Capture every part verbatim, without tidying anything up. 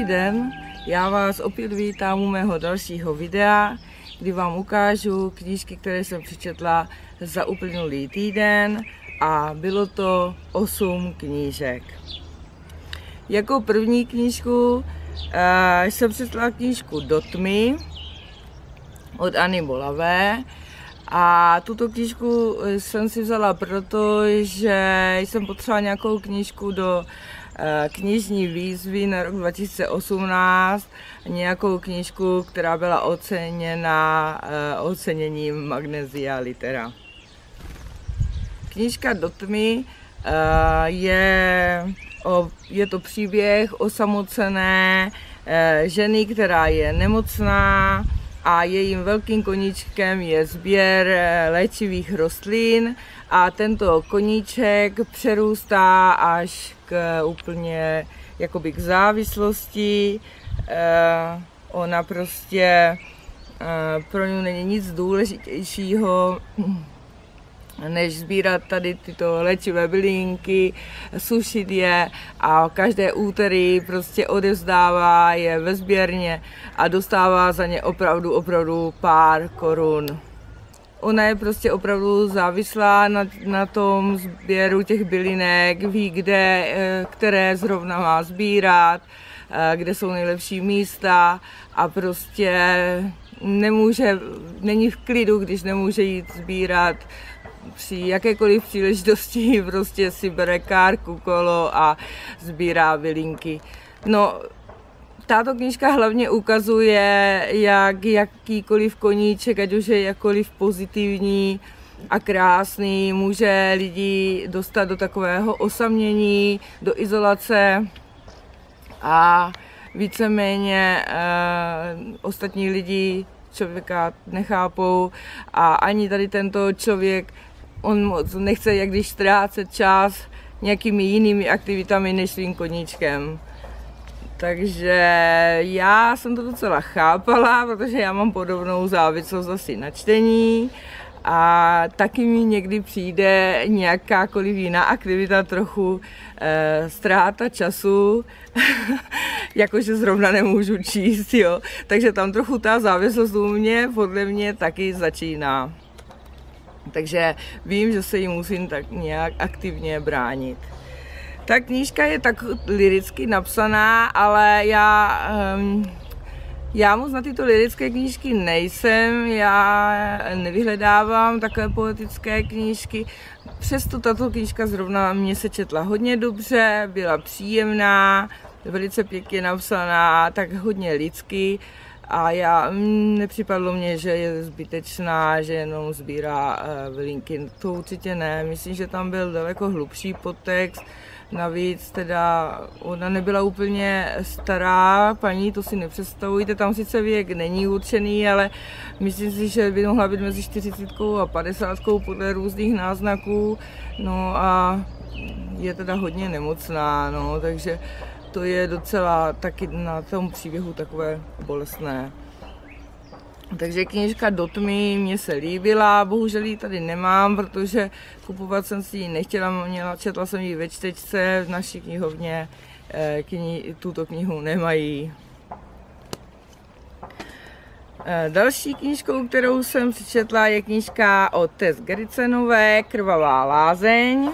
den, já vás opět vítám u mého dalšího videa, kdy vám ukážu knížky, které jsem přečetla za uplynulý týden a bylo to osm knížek. Jako první knížku uh, jsem přečetla knížku Do tmy od Anny Bolavé. A tuto knížku jsem si vzala proto, že jsem potřebovala nějakou knížku do knižní výzvy na rok dva tisíce osmnáct, nějakou knížku, která byla oceněna oceněním Magnesia Litera. Knížka Do tmy je, je to příběh osamocené ženy, která je nemocná, a jejím velkým koníčkem je sběr léčivých rostlin a tento koníček přerůstá až k úplně jakoby k závislosti. Eh, ona prostě eh, pro ní není nic důležitějšího, než sbírat tady tyto léčivé bylinky, sušit je a každé úterý prostě odevzdává je ve sběrně a dostává za ně opravdu, opravdu pár korun. Ona je prostě opravdu závislá na, na tom sběru těch bylinek, ví, kde, které zrovna má sbírat, kde jsou nejlepší místa a prostě nemůže, není v klidu, když nemůže jít sbírat. Při jakékoliv příležitosti prostě si bere kárku, kolo a sbírá bylinky. No, tato knížka hlavně ukazuje, jak jakýkoliv koníček, ať už je jakkoliv pozitivní a krásný, může lidi dostat do takového osamění, do izolace a víceméně eh, ostatní lidi člověka nechápou a ani tady tento člověk, on moc nechce jak když ztrácet čas nějakými jinými aktivitami než svým koníčkem. Takže já jsem to docela chápala, protože já mám podobnou závislost asi na čtení a taky mi někdy přijde nějakákoliv jiná aktivita trochu e, ztráta času, jakože zrovna nemůžu číst, jo. Takže tam trochu ta závislost u mě, podle mě taky začíná. Takže vím, že se jí musím tak nějak aktivně bránit. Ta knížka je tak liricky napsaná, ale já, um, já moc na tyto lirické knížky nejsem, já nevyhledávám takové poetické knížky. Přesto tato knížka zrovna mě se četla hodně dobře, byla příjemná, velice pěkně napsaná, tak hodně lidsky. A já, nepřipadlo mně, že je zbytečná, že jenom sbírá uh, bylinky. To určitě ne, myslím, že tam byl daleko hlubší podtext. Navíc teda ona nebyla úplně stará paní, to si nepředstavujte, tam sice věk není určený, ale myslím si, že by mohla být mezi čtyřicítkou a padesátkou podle různých náznaků. No a je teda hodně nemocná, no, takže to je docela taky na tom příběhu takové bolestné. Takže knížka Do tmy mě se líbila, bohužel ji tady nemám, protože kupovat jsem si ji nechtěla, měla, četla jsem ji ve čtečce, v naší knihovně kni, tuto knihu nemají. Další knížkou, kterou jsem přečetla, je knížka od Tess Gerritsenové Krvavá lázeň.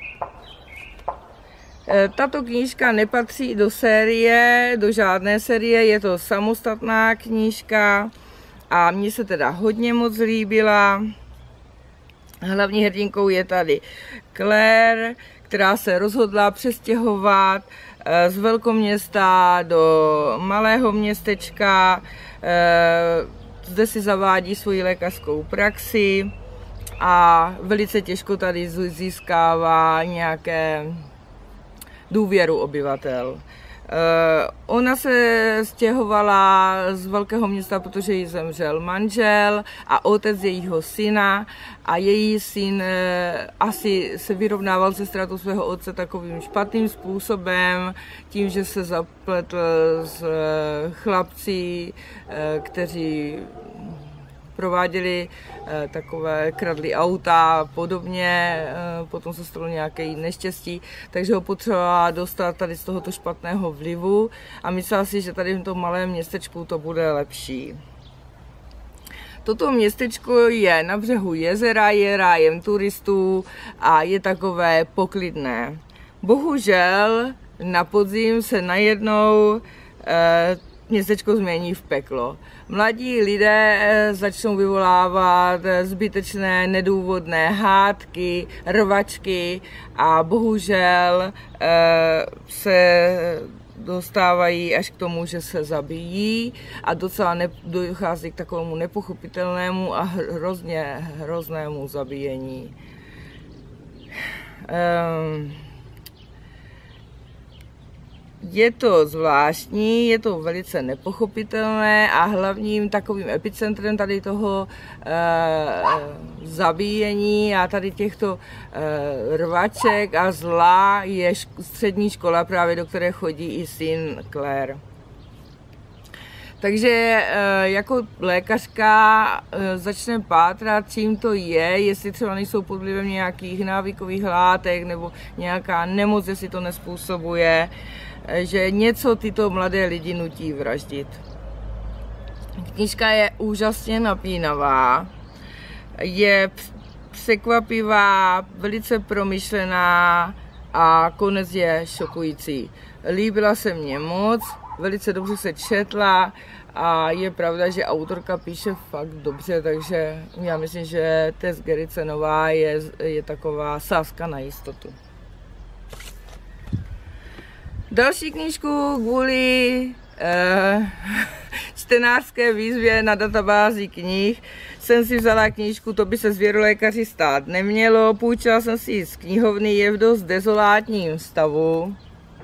Tato knížka nepatří do série, do žádné série, je to samostatná knížka a mně se teda hodně moc líbila. Hlavní hrdinkou je tady Claire, která se rozhodla přestěhovat z velkoměsta do malého městečka. Zde si zavádí svoji lékařskou praxi a velice těžko tady získává nějaké důvěru obyvatel. Ona se stěhovala z velkého města, protože jí zemřel manžel a otec jejího syna a její syn asi se vyrovnával se ztrátou svého otce takovým špatným způsobem, tím, že se zapletl s chlapci, kteří prováděli takové, kradli auta a podobně, potom se stalo nějaké neštěstí, takže ho potřebovala dostat tady z tohoto špatného vlivu a myslela si, že tady v tom malém městečku to bude lepší. Toto městečko je na břehu jezera, je rájem turistů a je takové poklidné. Bohužel na podzim se najednou eh, městečko změní v peklo. Mladí lidé eh, začnou vyvolávat zbytečné nedůvodné hádky, rvačky a bohužel eh, se dostávají až k tomu, že se zabijí a docela ne, dochází k takovému nepochopitelnému a hrozně hroznému zabíjení. Um, je to zvláštní, je to velice nepochopitelné a hlavním takovým epicentrem tady toho uh, zabíjení a tady těchto uh, rvaček a zla je střední škola, právě do které chodí i syn Claire. Takže jako lékařka začneme pátrat, čím to je, jestli třeba nejsou pod vlivem nějakých návykových látek nebo nějaká nemoc, jestli to nezpůsobuje, že něco tyto mladé lidi nutí vraždit. Knížka je úžasně napínavá, je překvapivá, velice promyšlená a konec je šokující. Líbila se mně moc, velice dobře se četla a je pravda, že autorka píše fakt dobře, takže já myslím, že Tess Gerritsenová je, je taková sázka na jistotu. Další knížku kvůli eh, čtenářské výzvě na databázi knih jsem si vzala knížku To by se zvěrolékaři stát nemělo. Půjčila jsem si ji z knihovny, je v dost dezolátním stavu.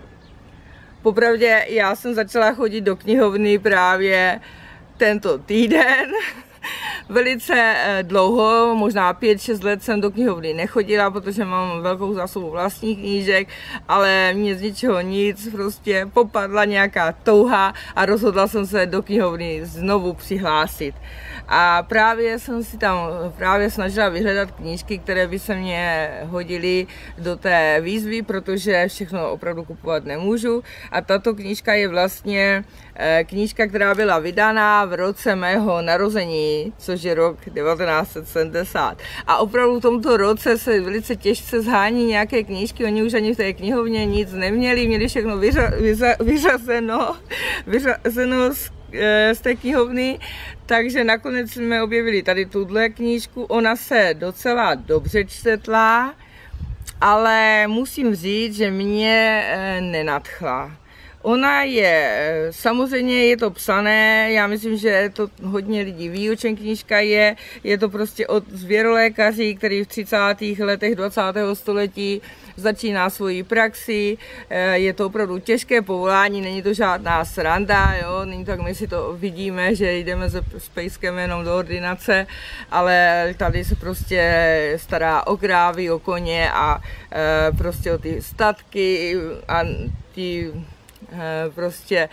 Popravdě já jsem začala chodit do knihovny právě tento týden. Velice dlouho, možná pět šest let jsem do knihovny nechodila, protože mám velkou zásobu vlastních knížek, ale mě z ničeho nic, prostě popadla nějaká touha a rozhodla jsem se do knihovny znovu přihlásit. A právě jsem si tam právě snažila vyhledat knížky, které by se mě hodily do té výzvy, protože všechno opravdu kupovat nemůžu. A tato knížka je vlastně knížka, která byla vydána v roce mého narození, což je rok devatenáct set sedmdesát. A opravdu v tomto roce se velice těžce zhání nějaké knížky, oni už ani v té knihovně nic neměli, měli všechno vyřa, vyřa, vyřazeno, vyřazeno z, z té knihovny, takže nakonec jsme objevili tady tuhle knížku, ona se docela dobře čtetla, ale musím říct, že mě nenadchla. Ona je, samozřejmě je to psané, já myslím, že to hodně lidí ví, o čem knížka je. Je to prostě od zvěrolékaří, který v třicátých letech dvacátého století začíná svoji praxi. Je to opravdu těžké povolání, není to žádná sranda, jo? Není tak, my si to vidíme, že jdeme s pejskem jenom do ordinace, ale tady se prostě stará o krávy, o koně a prostě o ty statky a ty prostě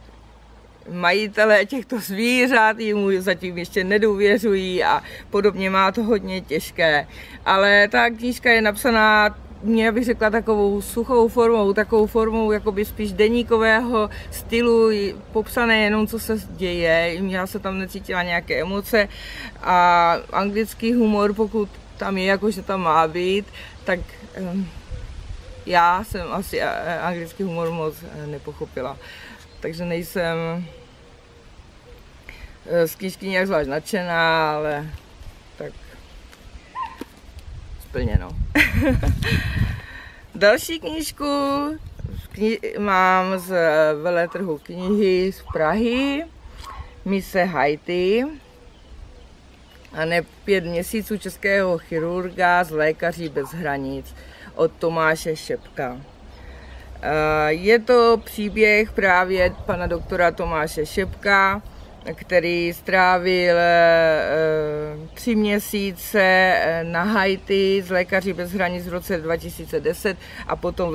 majitelé těchto zvířat jim zatím ještě nedůvěřují a podobně, má to hodně těžké. Ale ta knížka je napsaná, já bych řekla, takovou suchou formou, takovou formou jakoby spíš deníkového stylu, popsané jenom, co se děje, já se tam necítila nějaké emoce a anglický humor, pokud tam je, jakože tam má být, tak já jsem asi anglický humor moc nepochopila, takže nejsem z knížky nějak zvlášť nadšená, ale tak splněno. Další knížku kni mám z veletrhu knihy z Prahy, Mise Haiti, a ne pět měsíců českého chirurga z Lékaři bez hranic od Tomáše Šepka. Je to příběh právě pana doktora Tomáše Šepka, který strávil tři měsíce na Haiti z Lékaři bez hranic v roce dva tisíce deset a potom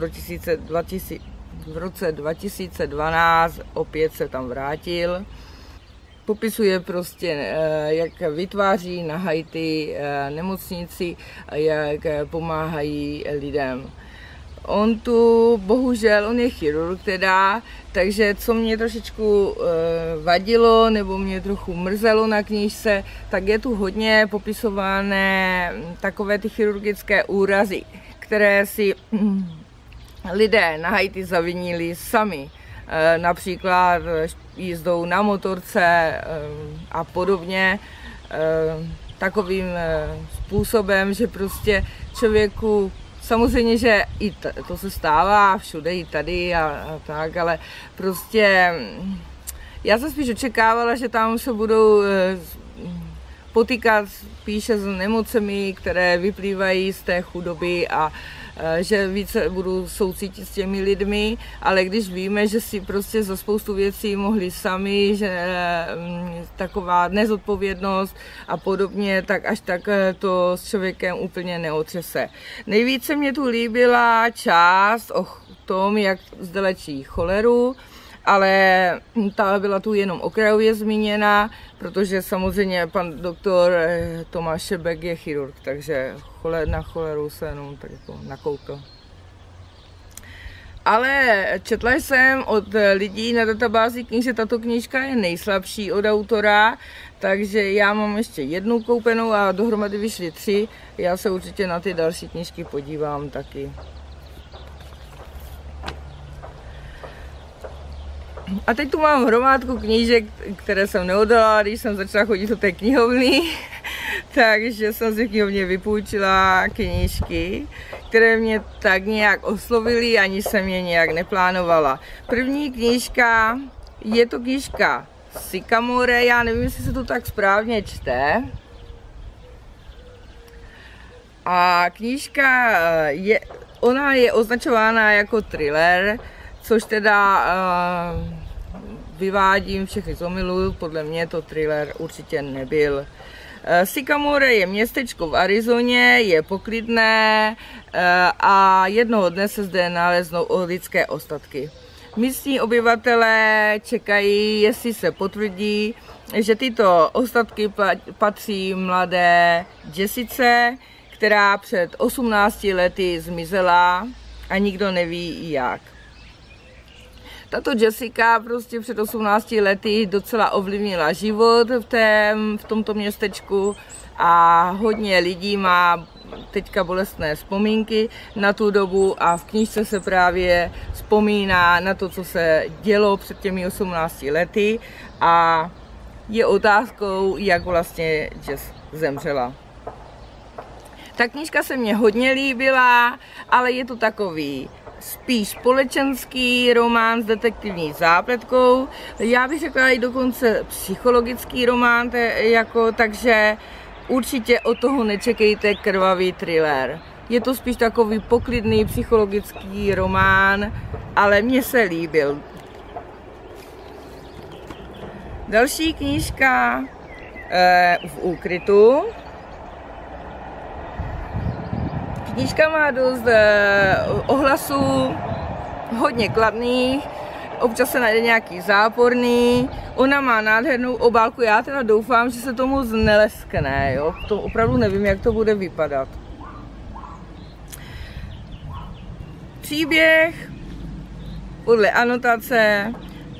v roce dva tisíce dvanáct opět se tam vrátil. popisuje prostě, jak vytváří na Haiti nemocnici a jak pomáhají lidem. On tu, bohužel, on je chirurg teda, takže co mě trošičku vadilo nebo mě trochu mrzelo na knížce, tak je tu hodně popisované takové ty chirurgické úrazy, které si lidé na Haiti zavinili sami. Například jízdou na motorce a podobně, takovým způsobem, že prostě člověku, samozřejmě, že i to se stává všude, i tady a, a tak, ale prostě já jsem spíš očekávala, že tam se budou potýkat spíše s nemocemi, které vyplývají z té chudoby a že více budu soucítit s těmi lidmi, ale když víme, že si prostě za spoustu věcí mohli sami, že taková nezodpovědnost a podobně, tak až tak to s člověkem úplně neotřese. Nejvíce mě tu líbila část o tom, jak zde léčí choleru, ale ta byla tu jenom okrajově zmíněna, protože samozřejmě pan doktor Tomáš Šebek je chirurg, takže na choleru se jenom tak jako nakoukl. Ale četla jsem od lidí na databázi knih, že tato knížka je nejslabší od autora, takže já mám ještě jednu koupenou a dohromady vyšly tři. Já se určitě na ty další knížky podívám taky. A teď tu mám hromádku knížek, které jsem neoddala, když jsem začala chodit do té knihovny, takže jsem si v knihovně vypůjčila knížky, které mě tak nějak oslovily, ani jsem je nějak neplánovala. První knížka, je to knížka Sycamore, já nevím, jestli se to tak správně čte. A knížka, je, ona je označována jako thriller, což teda uh, vyvádím všechny z omylů, podle mě to thriller určitě nebyl. Uh, Sycamore je městečko v Arizoně, je poklidné uh, a jednoho dne se zde naleznou lidské ostatky. Místní obyvatelé čekají, jestli se potvrdí, že tyto ostatky patří mladé Jessice, která před osmnácti lety zmizela a nikdo neví jak. Tato Jessica prostě před osmnácti lety docela ovlivnila život v, tém, v tomto městečku a hodně lidí má teďka bolestné vzpomínky na tu dobu a v knížce se právě vzpomíná na to, co se dělo před těmi osmnácti lety a je otázkou, jak vlastně Jess zemřela. Ta knížka se mně hodně líbila, ale je to takový spíš společenský román s detektivní zápletkou. Já bych řekla i dokonce psychologický román, jako, takže určitě od toho nečekejte krvavý thriller. Je to spíš takový poklidný psychologický román, ale mně se líbil. Další knížka eh, v úkrytu. Knížka má dost eh, ohlasů, hodně kladných, občas se najde nějaký záporný. Ona má nádhernou obálku, já teda doufám, že se tomu zneleskne, jo? To opravdu nevím, jak to bude vypadat. Příběh podle anotace.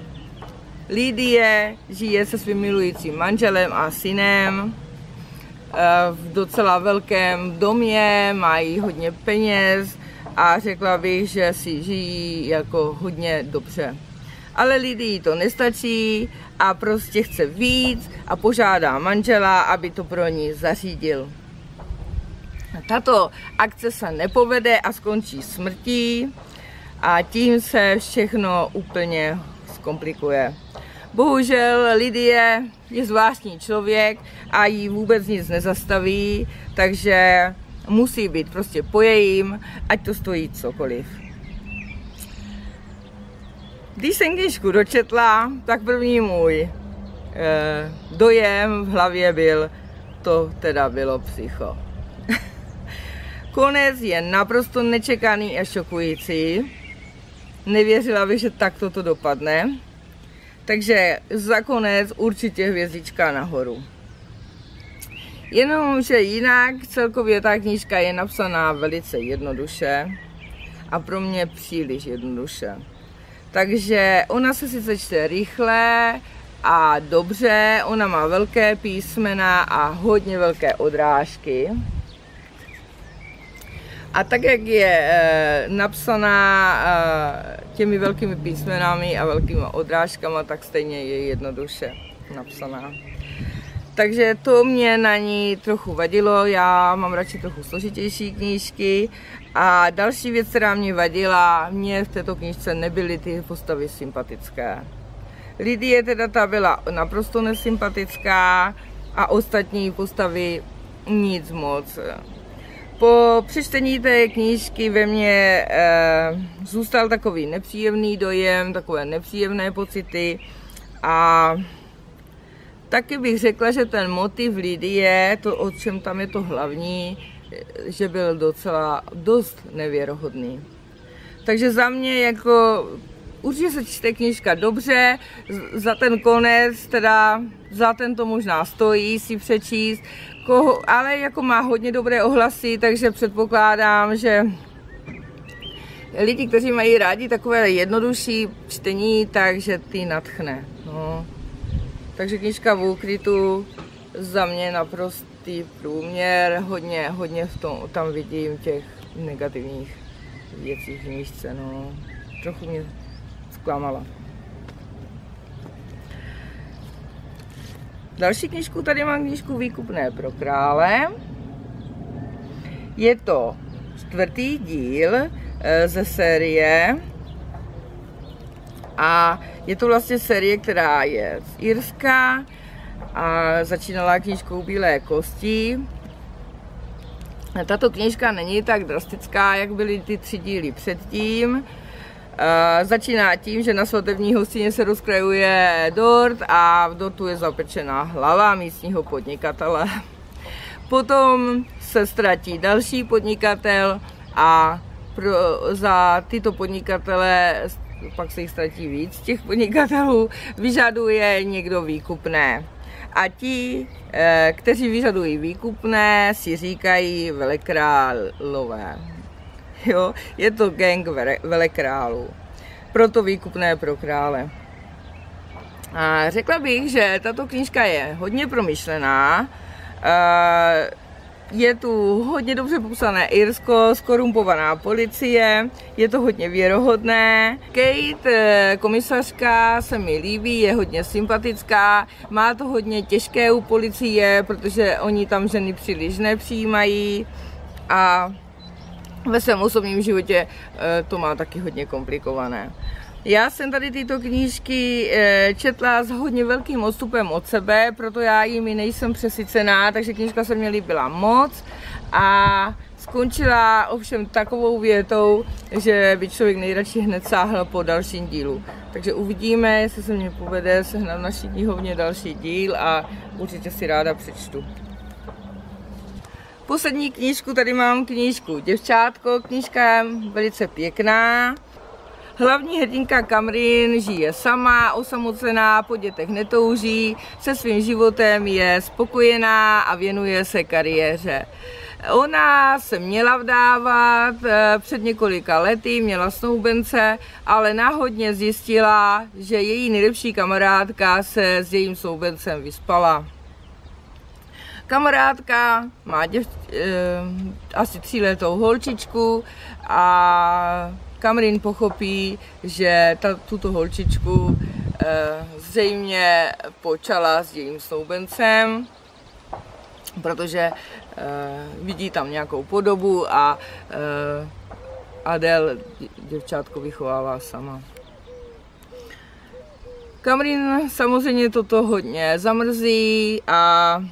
Lydie žije se svým milujícím manželem a synem v docela velkém domě, mají hodně peněz a řekla bych, že si žijí jako hodně dobře. Ale Lydii to nestačí a prostě chce víc a požádá manžela, aby to pro ní zařídil. Tato akce se nepovede a skončí smrtí a tím se všechno úplně zkomplikuje. Bohužel Lydie je zvláštní člověk a jí vůbec nic nezastaví, takže musí být prostě po jejím, ať to stojí cokoliv. Když jsem knížku dočetla, tak první můj eh, dojem v hlavě byl, to teda bylo psycho. Konec je naprosto nečekaný a šokující. Nevěřila bych, že takto to dopadne. Takže za konec určitě hvězdička nahoru. Jenomže jinak celkově ta knížka je napsaná velice jednoduše a pro mě příliš jednoduše. Takže ona se sice čte rychle a dobře, ona má velké písmena a hodně velké odrážky. A tak, jak je e, napsaná e, těmi velkými písmenami a velkými odrážkama, tak stejně je jednoduše napsaná. Takže to mě na ní trochu vadilo, já mám radši trochu složitější knížky. A další věc, která mě vadila, mě v této knížce nebyly ty postavy sympatické. Lidie teda ta byla naprosto nesympatická a ostatní postavy nic moc. Po přečtení té knížky ve mně e, zůstal takový nepříjemný dojem, takové nepříjemné pocity a taky bych řekla, že ten motiv Lidie, to, o čem tam je to hlavní, že byl docela dost nevěrohodný. Takže za mě jako určitě se čte knížka dobře, za ten konec, teda za ten to možná stojí si přečíst, koho, ale jako má hodně dobré ohlasy, takže předpokládám, že lidi, kteří mají rádi takové jednodušší čtení, takže ty nadchne. No. Takže knížka v úkrytu za mě naprostý průměr, hodně, hodně v tom, tam vidím těch negativních věcí v knížce, no. Trochu mě zklamala. Další knížku, tady mám knížku Výkupné pro krále. Je to čtvrtý díl ze série a je to vlastně série, která je z Irska a začínala knížkou Bílé kosti. Tato knížka není tak drastická, jak byly ty tři díly předtím. Začíná tím, že na svatební hostině se rozkrajuje dort a v dortu je zapečená hlava místního podnikatele. Potom se ztratí další podnikatel a pro, za tyto podnikatele, pak se jich ztratí víc těch podnikatelů, vyžaduje někdo výkupné. A ti, kteří vyžadují výkupné, si říkají velekrálové. Jo, je to gang velekrálů. Proto Výkupné pro krále. A řekla bych, že tato knížka je hodně promyšlená. Je tu hodně dobře popsané Irsko, skorumpovaná policie, je to hodně věrohodné. Kate, komisařka, se mi líbí, je hodně sympatická, má to hodně těžké u policie, protože oni tam ženy příliš nepřijímají a ve svém osobním životě to má taky hodně komplikované. Já jsem tady tyto knížky četla s hodně velkým odstupem od sebe, proto já jimi nejsem přesycená, takže knížka se mě líbila moc a skončila ovšem takovou větou, že by člověk nejradši hned sáhl po dalším dílu. Takže uvidíme, jestli se mně povede sehnat v naší knihovně další díl a určitě si ráda přečtu. Poslední knížku, tady mám knížku Děvčátko, knížka je velice pěkná. Hlavní hrdinka Kamrin žije sama, osamocená, po dětech netouží, se svým životem je spokojená a věnuje se kariéře. Ona se měla vdávat před několika lety, měla snoubence, ale náhodně zjistila, že její nejlepší kamarádka se s jejím snoubencem vyspala. Kamarádka má děv, eh, asi tříletou holčičku a Kamrin pochopí, že ta, tuto holčičku eh, zřejmě počala s jejím snoubencem, protože eh, vidí tam nějakou podobu a eh, Adele děvčátko vychovává sama. Kamrin samozřejmě toto hodně zamrzí a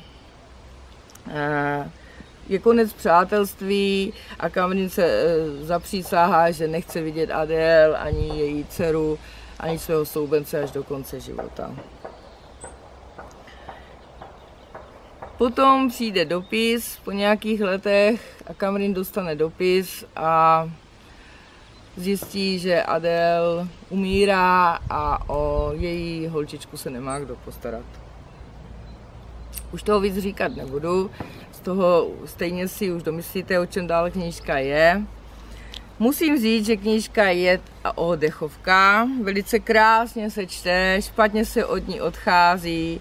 je konec přátelství a Kamrin se zapřísáhá, že nechce vidět Adele, ani její dceru, ani svého soubence až do konce života. Potom přijde dopis po nějakých letech a Kamrin dostane dopis a zjistí, že Adele umírá a o její holčičku se nemá kdo postarat. Už toho víc říkat nebudu, z toho stejně si už domyslíte, o čem dál knížka je. Musím říct, že knížka je o dechovka, velice krásně se čte, špatně se od ní odchází.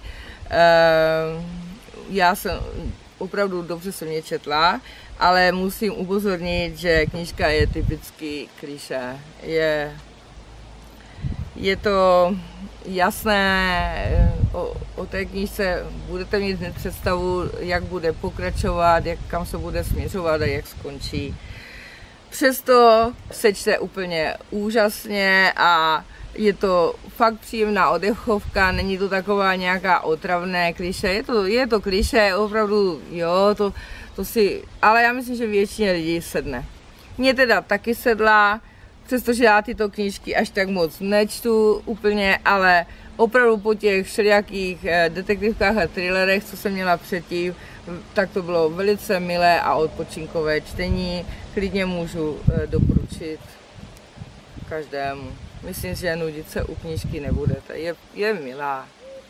Já jsem opravdu dobře jsem mě četla, ale musím upozornit, že knížka je typicky klišé. Je, je to jasné, o, o té knížce budete mít hned představu, jak bude pokračovat, jak, kam se bude směřovat a jak skončí. Přesto se čte úplně úžasně a je to fakt příjemná oddechovka, není to taková nějaká otravné klišé, je to, je to klišé, opravdu, jo, to, to si, ale já myslím, že většině lidí sedne. Mně teda taky sedla, přestože já tyto knížky až tak moc nečtu úplně, ale opravdu po těch všelijakých detektivkách a thrillerech, co jsem měla předtím, tak to bylo velice milé a odpočinkové čtení. Klidně můžu doporučit každému. Myslím, že nudit se u knížky nebudete. Je, je milá.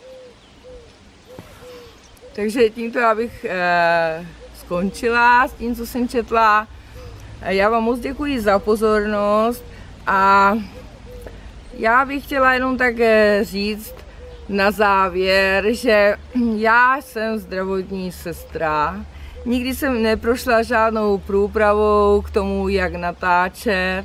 Takže tímto já bych eh, skončila s tím, co jsem četla. Já vám moc děkuji za pozornost a já bych chtěla jenom tak říct na závěr, že já jsem zdravotní sestra. Nikdy jsem neprošla žádnou průpravou k tomu, jak natáčet,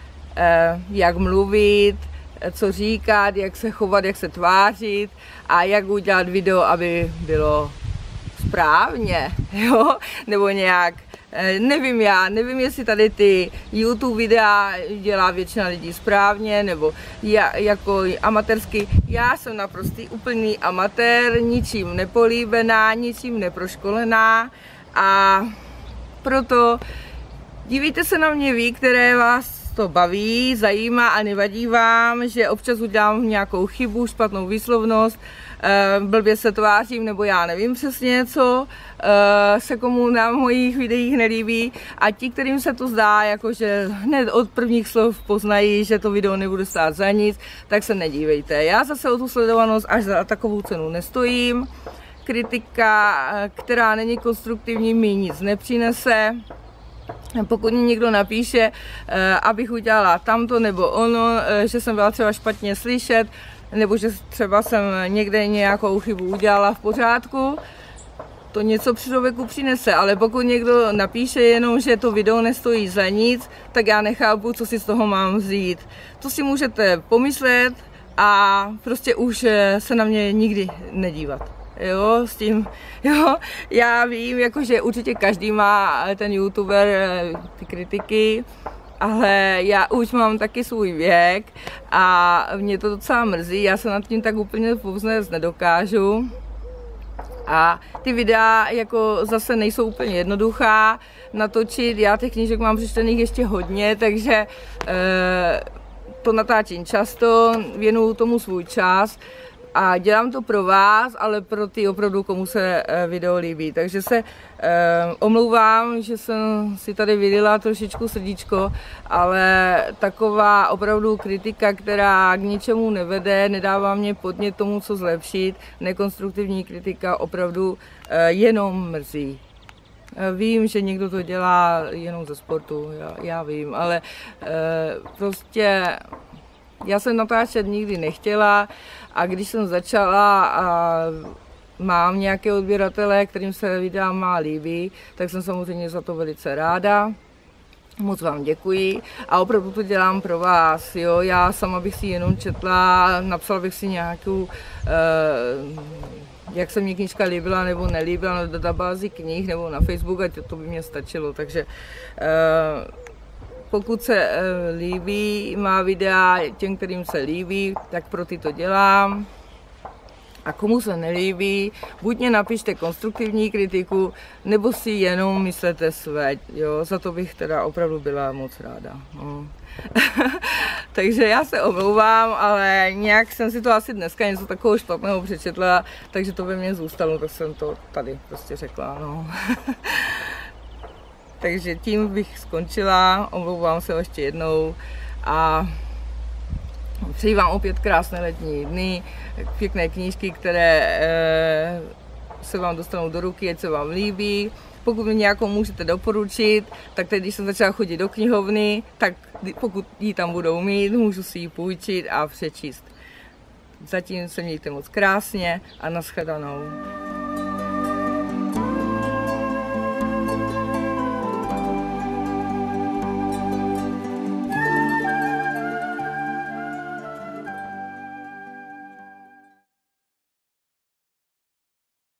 jak mluvit, co říkat, jak se chovat, jak se tvářit a jak udělat video, aby bylo správně, jo? Nebo nějak, nevím já, nevím, jestli tady ty YouTube videa dělá většina lidí správně, nebo já, jako amatérsky. Já jsem naprostý úplný amatér, ničím nepolíbená, ničím neproškolená a proto dívejte se na mě vy, které vás to baví, zajímá a nevadí vám, že občas udělám nějakou chybu, špatnou výslovnost, blbě se tvářím, nebo já nevím přesně, co se komu na mojich videích nelíbí. A ti, kterým se to zdá, jakože hned od prvních slov poznají, že to video nebude stát za nic, tak se nedívejte. Já zase o tu sledovanost až za takovou cenu nestojím. Kritika, která není konstruktivní, mi nic nepřinese. Pokud mi někdo napíše, abych udělala tamto nebo ono, že jsem byla třeba špatně slyšet, nebo že třeba jsem někde nějakou chybu udělala v pořádku, to něco při člověku přinese, ale pokud někdo napíše jenom, že to video nestojí za nic, tak já nechápu, co si z toho mám vzít. To si můžete pomyslet a prostě už se na mě nikdy nedívat. Jo, s tím, jo, já vím, jakože určitě každý má ten youtuber ty kritiky, ale já už mám taky svůj věk a mě to docela mrzí, já se nad tím tak úplně povznést nedokážu. A ty videa jako zase nejsou úplně jednoduchá natočit, já těch knížek mám přečtených ještě hodně, takže e, to natáčím často, věnuju tomu svůj čas. A dělám to pro vás, ale pro ty opravdu, komu se video líbí. Takže se eh, omlouvám, že jsem si tady vylila trošičku srdíčko, ale taková opravdu kritika, která k ničemu nevede, nedává mě podnět tomu, co zlepšit, nekonstruktivní kritika opravdu eh, jenom mrzí. Vím, že někdo to dělá jenom ze sportu, já, já vím, ale eh, prostě já jsem natáčet nikdy nechtěla a když jsem začala a mám nějaké odběratele, kterým se videa má líbí, tak jsem samozřejmě za to velice ráda. Moc vám děkuji a opravdu to dělám pro vás, jo, já sama bych si jenom četla, napsala bych si nějakou, eh, jak se mě knížka líbila nebo nelíbila na databázi knih nebo na Facebook a to, to by mě stačilo, takže eh, pokud se líbí má videa těm, kterým se líbí, tak pro ty to dělám. A komu se nelíbí, buď mě napište konstruktivní kritiku, nebo si jenom myslete své, jo, za to bych teda opravdu byla moc ráda. No. Takže já se omlouvám, ale nějak jsem si to asi dneska něco takového špatného přečetla, takže to by mě zůstalo, tak jsem to tady prostě řekla, no. Takže tím bych skončila, omlouvám se ještě jednou a přeji vám opět krásné letní dny, pěkné knížky, které se vám dostanou do ruky, ať se vám líbí. Pokud mi nějakou můžete doporučit, tak teď, když jsem začala chodit do knihovny, tak pokud ji tam budou mít, můžu si ji půjčit a přečíst. Zatím se mějte moc krásně a nashledanou.